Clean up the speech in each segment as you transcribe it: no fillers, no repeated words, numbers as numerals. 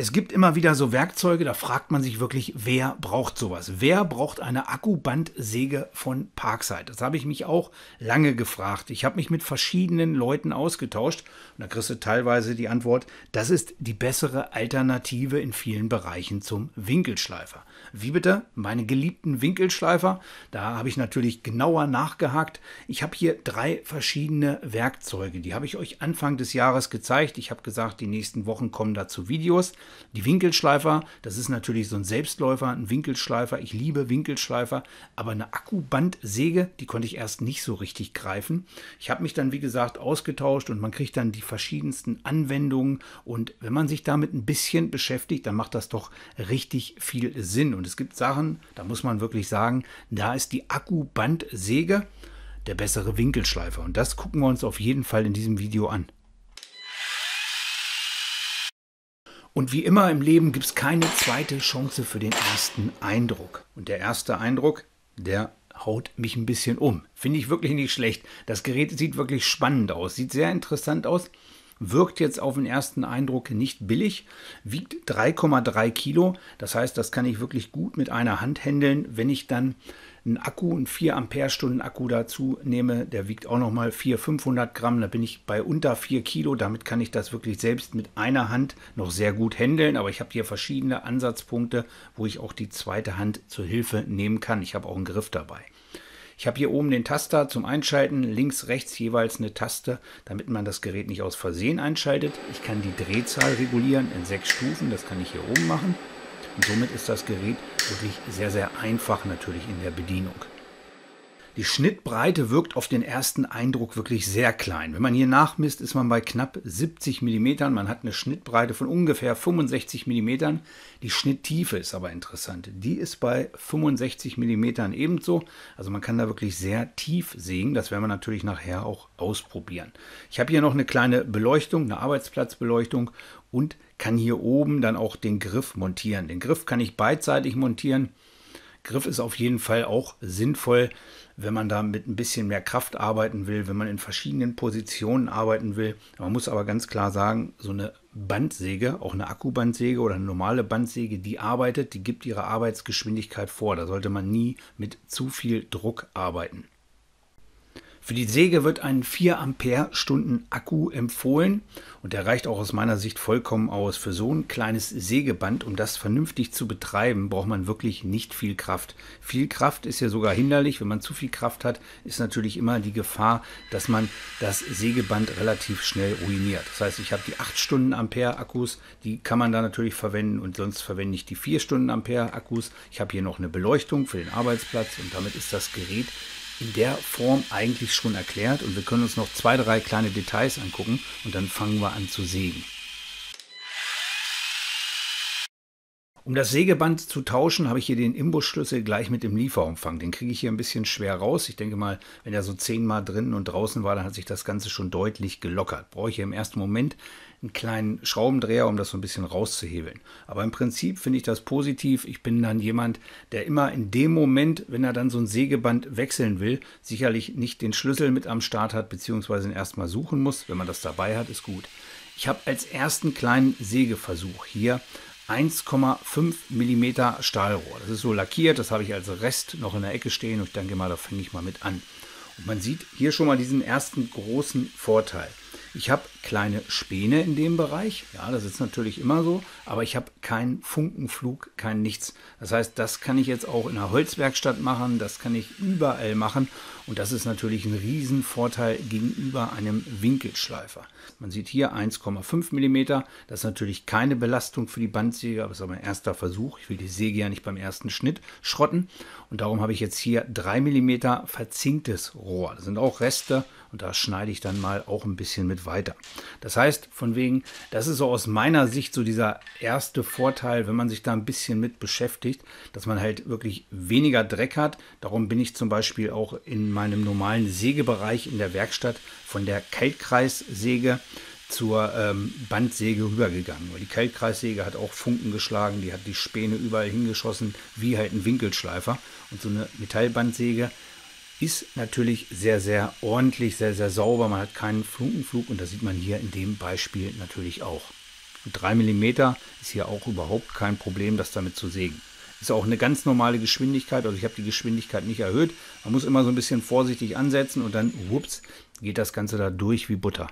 Es gibt immer wieder so Werkzeuge, da fragt man sich wirklich, wer braucht sowas? Wer braucht eine Akkubandsäge von Parkside? Das habe ich mich auch lange gefragt. Ich habe mich mit verschiedenen Leuten ausgetauscht und da kriegst du teilweise die Antwort, das ist die bessere Alternative in vielen Bereichen zum Winkelschleifer. Wie bitte? Meine geliebten Winkelschleifer? Da habe ich natürlich genauer nachgehakt. Ich habe hier 3 verschiedene Werkzeuge. Die habe ich euch Anfang des Jahres gezeigt. Ich habe gesagt, die nächsten Wochen kommen dazu Videos. Die Winkelschleifer, das ist natürlich so ein Selbstläufer, ein Winkelschleifer. Ich liebe Winkelschleifer, aber eine Akkubandsäge, die konnte ich erst nicht so richtig greifen. Ich habe mich dann, wie gesagt, ausgetauscht und man kriegt dann die verschiedensten Anwendungen. Und wenn man sich damit ein bisschen beschäftigt, dann macht das doch richtig viel Sinn. Und es gibt Sachen, da muss man wirklich sagen, da ist die Akkubandsäge der bessere Winkelschleifer. Und das gucken wir uns auf jeden Fall in diesem Video an. Und wie immer im Leben gibt es keine zweite Chance für den ersten Eindruck. Und der erste Eindruck, der haut mich ein bisschen um. Finde ich wirklich nicht schlecht. Das Gerät sieht wirklich spannend aus, sieht sehr interessant aus. Wirkt jetzt auf den ersten Eindruck nicht billig, wiegt 3,3 Kilo. Das heißt, das kann ich wirklich gut mit einer Hand handeln. Wenn ich dann einen Akku, einen 4 Ampere-Stunden Akku dazu nehme, der wiegt auch nochmal 400-500 Gramm. Da bin ich bei unter 4 Kilo. Damit kann ich das wirklich selbst mit einer Hand noch sehr gut handeln. Aber ich habe hier verschiedene Ansatzpunkte, wo ich auch die zweite Hand zur Hilfe nehmen kann. Ich habe auch einen Griff dabei. Ich habe hier oben den Taster zum Einschalten, links, rechts jeweils eine Taste, damit man das Gerät nicht aus Versehen einschaltet. Ich kann die Drehzahl regulieren in 6 Stufen, das kann ich hier oben machen. Und somit ist das Gerät wirklich sehr, sehr einfach natürlich in der Bedienung. Die Schnittbreite wirkt auf den ersten Eindruck wirklich sehr klein. Wenn man hier nachmisst, ist man bei knapp 70 mm. Man hat eine Schnittbreite von ungefähr 65 mm. Die Schnitttiefe ist aber interessant. Die ist bei 65 mm ebenso. Also man kann da wirklich sehr tief sägen. Das werden wir natürlich nachher auch ausprobieren. Ich habe hier noch eine kleine Beleuchtung, eine Arbeitsplatzbeleuchtung und kann hier oben dann auch den Griff montieren. Den Griff kann ich beidseitig montieren. Griff ist auf jeden Fall auch sinnvoll, wenn man da mit ein bisschen mehr Kraft arbeiten will, wenn man in verschiedenen Positionen arbeiten will. Man muss aber ganz klar sagen, so eine Bandsäge, auch eine Akkubandsäge oder eine normale Bandsäge, die arbeitet, die gibt ihre Arbeitsgeschwindigkeit vor. Da sollte man nie mit zu viel Druck arbeiten. Für die Säge wird ein 4 Ampere-Stunden Akku empfohlen und der reicht auch aus meiner Sicht vollkommen aus. Für so ein kleines Sägeband, um das vernünftig zu betreiben, braucht man wirklich nicht viel Kraft. Viel Kraft ist ja sogar hinderlich. Wenn man zu viel Kraft hat, ist natürlich immer die Gefahr, dass man das Sägeband relativ schnell ruiniert. Das heißt, ich habe die 8 Stunden Ampere Akkus, die kann man da natürlich verwenden und sonst verwende ich die 4 Stunden Ampere Akkus. Ich habe hier noch eine Beleuchtung für den Arbeitsplatz und damit ist das Gerät in der Form eigentlich schon erklärt und wir können uns noch 2, 3 kleine Details angucken und dann fangen wir an zu sägen. Um das Sägeband zu tauschen, habe ich hier den Imbusschlüssel gleich mit dem Lieferumfang. Den kriege ich hier ein bisschen schwer raus. Ich denke mal, wenn er so 10 Mal drinnen und draußen war, dann hat sich das Ganze schon deutlich gelockert. Brauche ich hier im ersten Moment einen kleinen Schraubendreher, um das so ein bisschen rauszuhebeln. Aber im Prinzip finde ich das positiv. Ich bin dann jemand, der immer in dem Moment, wenn er dann so ein Sägeband wechseln will, sicherlich nicht den Schlüssel mit am Start hat, beziehungsweise ihn erstmal suchen muss. Wenn man das dabei hat, ist gut. Ich habe als ersten kleinen Sägeversuch hier 1,5 mm Stahlrohr. Das ist so lackiert, das habe ich als Rest noch in der Ecke stehen und ich denke mal, da fange ich mal mit an. Und man sieht hier schon mal diesen ersten großen Vorteil. Ich habe kleine Späne in dem Bereich, ja, das ist natürlich immer so, aber ich habe keinen Funkenflug, kein nichts. Das heißt, das kann ich jetzt auch in einer Holzwerkstatt machen, das kann ich überall machen und das ist natürlich ein Riesenvorteil gegenüber einem Winkelschleifer. Man sieht hier 1,5 mm, das ist natürlich keine Belastung für die Bandsäge, aber das ist aber mein erster Versuch. Ich will die Säge ja nicht beim ersten Schnitt schrotten und darum habe ich jetzt hier 3 mm verzinktes Rohr. Das sind auch Reste und da schneide ich dann mal auch ein bisschen mit weiter. Das heißt, von wegen, das ist so aus meiner Sicht so dieser erste Vorteil, wenn man sich da ein bisschen mit beschäftigt, dass man halt wirklich weniger Dreck hat. Darum bin ich zum Beispiel auch in meinem normalen Sägebereich in der Werkstatt von der Kaltkreissäge zur Bandsäge rübergegangen. Weil die Kaltkreissäge hat auch Funken geschlagen, die hat die Späne überall hingeschossen, wie halt ein Winkelschleifer. Und so eine Metallbandsäge ist natürlich sehr, sehr ordentlich, sehr, sehr sauber. Man hat keinen Funkenflug und das sieht man hier in dem Beispiel natürlich auch. Und 3 Millimeter ist hier auch überhaupt kein Problem, das damit zu sägen. Ist auch eine ganz normale Geschwindigkeit, also ich habe die Geschwindigkeit nicht erhöht. Man muss immer so ein bisschen vorsichtig ansetzen und dann, whoops, geht das Ganze da durch wie Butter.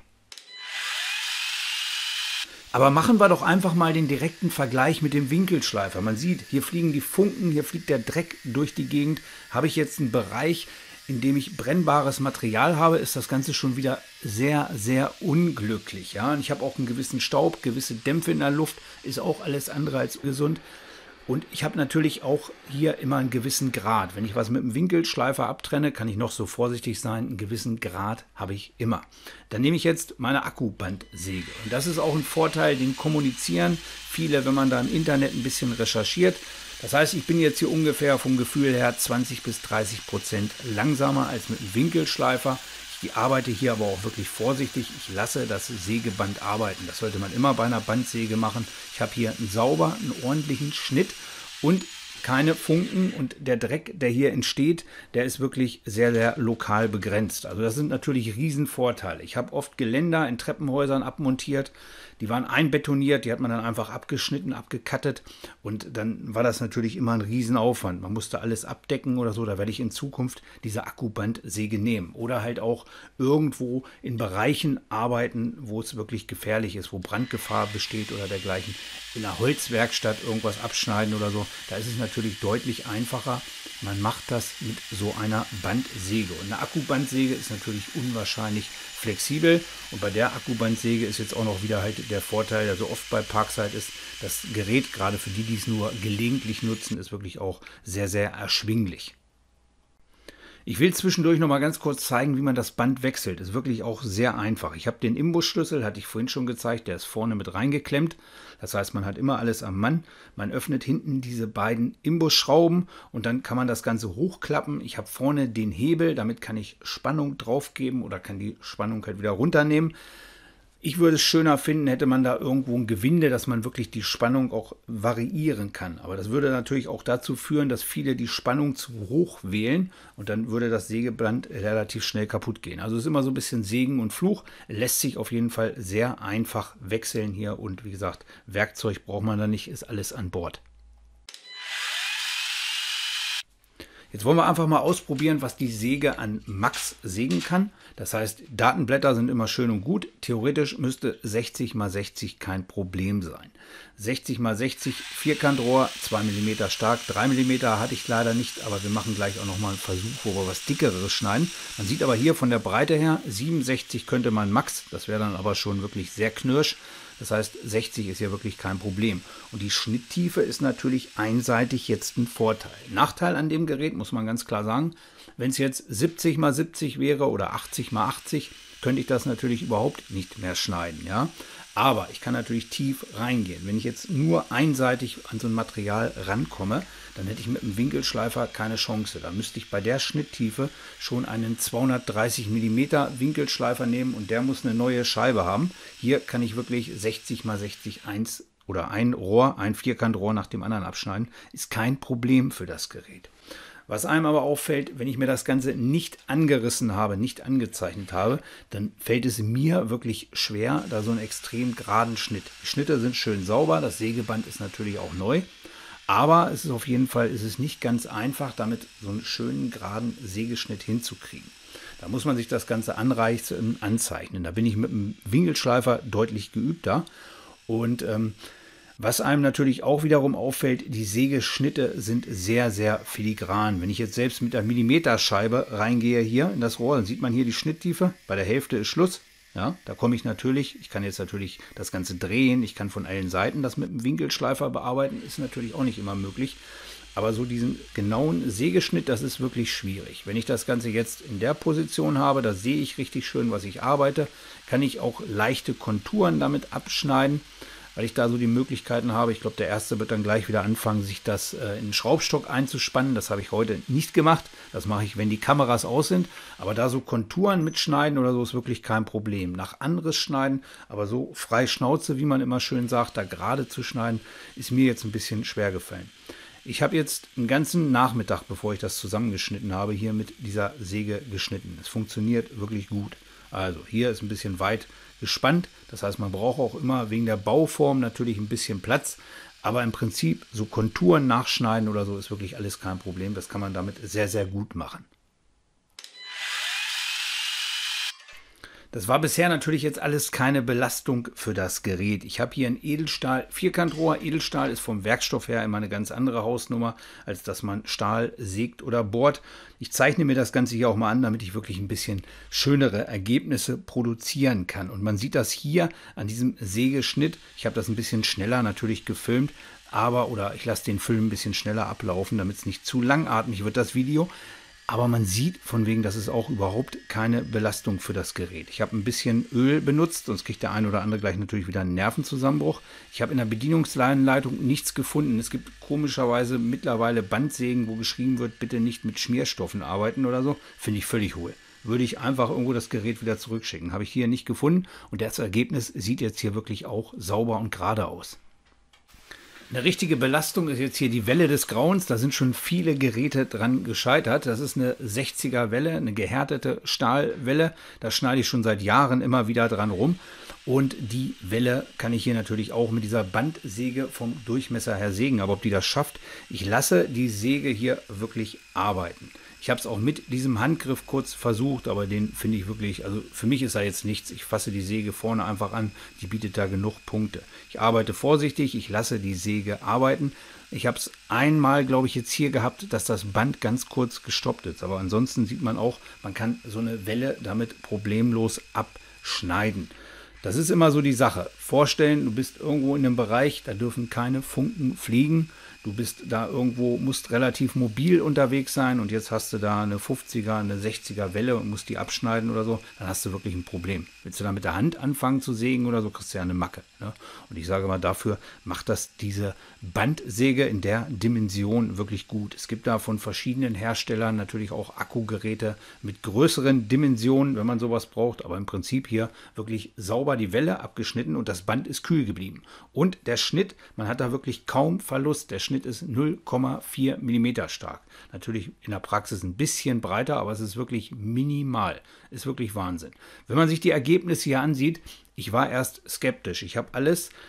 Aber machen wir doch einfach mal den direkten Vergleich mit dem Winkelschleifer. Man sieht, hier fliegen die Funken, hier fliegt der Dreck durch die Gegend. Habe ich jetzt einen Bereich, in dem ich brennbares Material habe, ist das Ganze schon wieder sehr, sehr unglücklich. Ja? Und ich habe auch einen gewissen Staub, gewisse Dämpfe in der Luft, ist auch alles andere als gesund. Und ich habe natürlich auch hier immer einen gewissen Grad. Wenn ich was mit dem Winkelschleifer abtrenne, kann ich noch so vorsichtig sein. Einen gewissen Grad habe ich immer. Dann nehme ich jetzt meine Akkubandsäge. Und das ist auch ein Vorteil, den kommunizieren viele, wenn man da im Internet ein bisschen recherchiert. Das heißt, ich bin jetzt hier ungefähr vom Gefühl her 20 bis 30% langsamer als mit dem Winkelschleifer. Ich arbeite hier aber auch wirklich vorsichtig. Ich lasse das Sägeband arbeiten. Das sollte man immer bei einer Bandsäge machen. Ich habe hier einen einen ordentlichen Schnitt und keine Funken. Und der Dreck, der hier entsteht, der ist wirklich sehr, sehr lokal begrenzt. Also das sind natürlich Riesenvorteile. Ich habe oft Geländer in Treppenhäusern abmontiert. Die waren einbetoniert, die hat man dann einfach abgeschnitten, abgekattet und dann war das natürlich immer ein Riesenaufwand. Man musste alles abdecken oder so, da werde ich in Zukunft diese Akkubandsäge nehmen. Oder halt auch irgendwo in Bereichen arbeiten, wo es wirklich gefährlich ist, wo Brandgefahr besteht oder dergleichen. In einer Holzwerkstatt irgendwas abschneiden oder so, da ist es natürlich deutlich einfacher. Man macht das mit so einer Bandsäge. Und eine Akkubandsäge ist natürlich unwahrscheinlich flexibel. Und bei der Akkubandsäge ist jetzt auch noch wieder halt der Vorteil, der so oft bei Parkside ist, das Gerät, gerade für die, die es nur gelegentlich nutzen, ist wirklich auch sehr, sehr erschwinglich. Ich will zwischendurch noch mal ganz kurz zeigen, wie man das Band wechselt. Ist wirklich auch sehr einfach. Ich habe den Imbusschlüssel, hatte ich vorhin schon gezeigt, der ist vorne mit reingeklemmt. Das heißt, man hat immer alles am Mann. Man öffnet hinten diese beiden Imbusschrauben und dann kann man das Ganze hochklappen. Ich habe vorne den Hebel, damit kann ich Spannung drauf geben oder kann die Spannung halt wieder runternehmen. Ich würde es schöner finden, hätte man da irgendwo ein Gewinde, dass man wirklich die Spannung auch variieren kann. Aber das würde natürlich auch dazu führen, dass viele die Spannung zu hoch wählen und dann würde das Sägeband relativ schnell kaputt gehen. Also es ist immer so ein bisschen Segen und Fluch. Lässt sich auf jeden Fall sehr einfach wechseln hier und wie gesagt, Werkzeug braucht man da nicht, ist alles an Bord. Jetzt wollen wir einfach mal ausprobieren, was die Säge an Max sägen kann. Das heißt, Datenblätter sind immer schön und gut. Theoretisch müsste 60 x 60 kein Problem sein. 60 x 60 Vierkantrohr, 2 mm stark, 3 mm hatte ich leider nicht, aber wir machen gleich auch nochmal einen Versuch, wo wir was Dickeres schneiden. Man sieht aber hier von der Breite her, 67 könnte man Max, das wäre dann aber schon wirklich sehr knirsch. Das heißt, 60 ist hier wirklich kein Problem. Und die Schnitttiefe ist natürlich einseitig jetzt ein Vorteil. Nachteil an dem Gerät, muss man ganz klar sagen, wenn es jetzt 70 x 70 wäre oder 80 x 80, könnte ich das natürlich überhaupt nicht mehr schneiden. Ja? Aber ich kann natürlich tief reingehen. Wenn ich jetzt nur einseitig an so ein Material rankomme, dann hätte ich mit dem Winkelschleifer keine Chance. Da müsste ich bei der Schnitttiefe schon einen 230 mm Winkelschleifer nehmen und der muss eine neue Scheibe haben. Hier kann ich wirklich 60 x 60 eins oder ein Rohr, ein Vierkantrohr nach dem anderen abschneiden. Ist kein Problem für das Gerät. Was einem aber auffällt, wenn ich mir das Ganze nicht angerissen habe, nicht angezeichnet habe, dann fällt es mir wirklich schwer, da so einen extrem geraden Schnitt. Die Schnitte sind schön sauber, das Sägeband ist natürlich auch neu, aber es ist auf jeden Fall nicht ganz einfach, damit so einen schönen geraden Sägeschnitt hinzukriegen. Da muss man sich das Ganze anreichen, anzeichnen. Da bin ich mit dem Winkelschleifer deutlich geübter und was einem natürlich auch wiederum auffällt, die Sägeschnitte sind sehr, sehr filigran. Wenn ich jetzt selbst mit der Millimeterscheibe reingehe hier in das Rohr, dann sieht man hier die Schnitttiefe. Bei der Hälfte ist Schluss. Ja, da komme ich natürlich, ich kann jetzt natürlich das Ganze drehen, ich kann von allen Seiten das mit dem Winkelschleifer bearbeiten, ist natürlich auch nicht immer möglich. Aber so diesen genauen Sägeschnitt, das ist wirklich schwierig. Wenn ich das Ganze jetzt in der Position habe, da sehe ich richtig schön, was ich arbeite, kann ich auch leichte Konturen damit abschneiden, weil ich da so die Möglichkeiten habe. Ich glaube, der Erste wird dann gleich wieder anfangen, sich das in den Schraubstock einzuspannen. Das habe ich heute nicht gemacht. Das mache ich, wenn die Kameras aus sind. Aber da so Konturen mitschneiden oder so ist wirklich kein Problem. Nach anderes schneiden, aber so frei Schnauze, wie man immer schön sagt, da gerade zu schneiden, ist mir jetzt ein bisschen schwer gefallen. Ich habe jetzt einen ganzen Nachmittag, bevor ich das zusammengeschnitten habe, hier mit dieser Säge geschnitten. Es funktioniert wirklich gut. Also hier ist ein bisschen weit gespannt. Das heißt, man braucht auch immer wegen der Bauform natürlich ein bisschen Platz. Aber im Prinzip so Konturen nachschneiden oder so ist wirklich alles kein Problem. Das kann man damit sehr, sehr gut machen. Das war bisher natürlich jetzt alles keine Belastung für das Gerät. Ich habe hier ein Edelstahl Vierkantrohr. Edelstahl ist vom Werkstoff her immer eine ganz andere Hausnummer, als dass man Stahl sägt oder bohrt. Ich zeichne mir das Ganze hier auch mal an, damit ich wirklich ein bisschen schönere Ergebnisse produzieren kann. Und man sieht das hier an diesem Sägeschnitt. Ich habe das ein bisschen schneller natürlich gefilmt. Oder ich lasse den Film ein bisschen schneller ablaufen, damit es nicht zu langatmig wird, das Video. Aber man sieht von wegen, das ist auch überhaupt keine Belastung für das Gerät. Ich habe ein bisschen Öl benutzt, sonst kriegt der ein oder andere gleich natürlich wieder einen Nervenzusammenbruch. Ich habe in der Bedienungsanleitung nichts gefunden. Es gibt komischerweise mittlerweile Bandsägen, wo geschrieben wird, bitte nicht mit Schmierstoffen arbeiten oder so. Finde ich völlig hohl. Würde ich einfach irgendwo das Gerät wieder zurückschicken. Habe ich hier nicht gefunden und das Ergebnis sieht jetzt hier wirklich auch sauber und gerade aus. Eine richtige Belastung ist jetzt hier die Welle des Grauens. Da sind schon viele Geräte dran gescheitert. Das ist eine 60er Welle, eine gehärtete Stahlwelle. Da schneide ich schon seit Jahren immer wieder dran rum. Und die Welle kann ich hier natürlich auch mit dieser Bandsäge vom Durchmesser her sägen. Aber ob die das schafft, ich lasse die Säge hier wirklich arbeiten. Ich habe es auch mit diesem Handgriff kurz versucht, aber den finde ich wirklich, also für mich ist da jetzt nichts. Ich fasse die Säge vorne einfach an, die bietet da genug Punkte. Ich arbeite vorsichtig, ich lasse die Säge arbeiten. Ich habe es einmal, glaube ich, jetzt hier gehabt, dass das Band ganz kurz gestoppt ist. Aber ansonsten sieht man auch, man kann so eine Welle damit problemlos abschneiden. Das ist immer so die Sache. Vorstellen, du bist irgendwo in einem Bereich, da dürfen keine Funken fliegen. Du bist da irgendwo, musst relativ mobil unterwegs sein und jetzt hast du da eine 50er, eine 60er Welle und musst die abschneiden oder so, dann hast du wirklich ein Problem. Willst du da mit der Hand anfangen zu sägen oder so, kriegst du ja eine Macke. Ne? Und ich sage mal, dafür macht das diese Bandsäge in der Dimension wirklich gut. Es gibt da von verschiedenen Herstellern natürlich auch Akkugeräte mit größeren Dimensionen, wenn man sowas braucht, aber im Prinzip hier wirklich sauber die Welle abgeschnitten und das Band ist kühl geblieben. Und der Schnitt, man hat da wirklich kaum Verlust. Der Schnitt ist 0,4 mm stark. Natürlich in der Praxis ein bisschen breiter, aber es ist wirklich minimal. Ist wirklich Wahnsinn. Wenn man sich die Ergebnisse hier ansieht, ich war erst skeptisch. Ich habe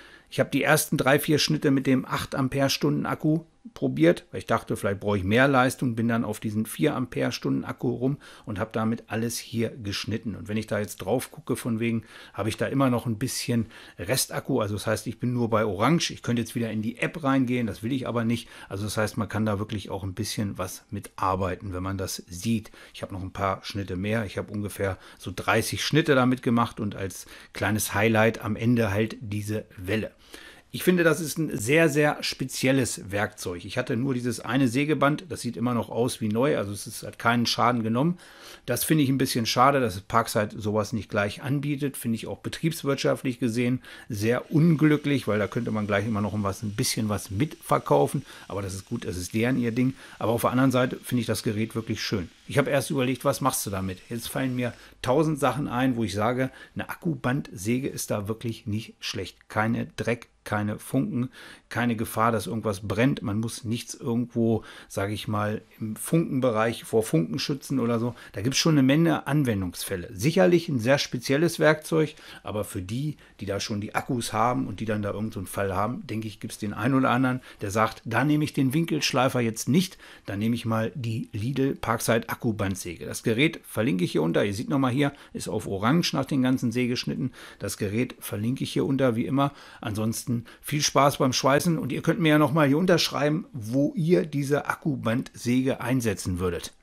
die ersten 3-4 Schnitte mit dem 8 Ampere-Stunden Akku probiert, weil ich dachte, vielleicht brauche ich mehr Leistung, bin dann auf diesen 4 Ampere-Stunden Akku rum und habe damit alles hier geschnitten. Und wenn ich da jetzt drauf gucke, von wegen, habe ich da immer noch ein bisschen Restakku, also das heißt, ich bin nur bei Orange, ich könnte jetzt wieder in die App reingehen, das will ich aber nicht. Also das heißt, man kann da wirklich auch ein bisschen was mitarbeiten, wenn man das sieht. Ich habe noch ein paar Schnitte mehr, ich habe ungefähr so 30 Schnitte damit gemacht und als kleines Highlight am Ende halt diese Welle. Ich finde, das ist ein sehr, sehr spezielles Werkzeug. Ich hatte nur dieses eine Sägeband, das sieht immer noch aus wie neu, also es hat keinen Schaden genommen. Das finde ich ein bisschen schade, dass Parkside sowas nicht gleich anbietet. Finde ich auch betriebswirtschaftlich gesehen sehr unglücklich, weil da könnte man gleich immer noch ein bisschen was mitverkaufen. Aber das ist gut, das ist ihr Ding. Aber auf der anderen Seite finde ich das Gerät wirklich schön. Ich habe erst überlegt, was machst du damit? Jetzt fallen mir 1000 Sachen ein, wo ich sage, eine Akkubandsäge ist da wirklich nicht schlecht. Keine Dreck, keine Funken, keine Gefahr, dass irgendwas brennt. Man muss nichts irgendwo, sage ich mal, im Funkenbereich vor Funken schützen oder so. Da gibt es schon eine Menge Anwendungsfälle. Sicherlich ein sehr spezielles Werkzeug, aber für die, die da schon die Akkus haben und die dann da irgendeinen Fall haben, denke ich, gibt es den einen oder anderen, der sagt, da nehme ich den Winkelschleifer jetzt nicht, da nehme ich mal die Lidl Parkside Akkubandsäge. Das Gerät verlinke ich hier unter. Ihr seht nochmal hier, ist auf Orange nach den ganzen Sägeschnitten. Das Gerät verlinke ich hier unter, wie immer. Ansonsten viel Spaß beim Schweißen und ihr könnt mir ja nochmal hier unterschreiben, wo ihr diese Akkubandsäge einsetzen würdet.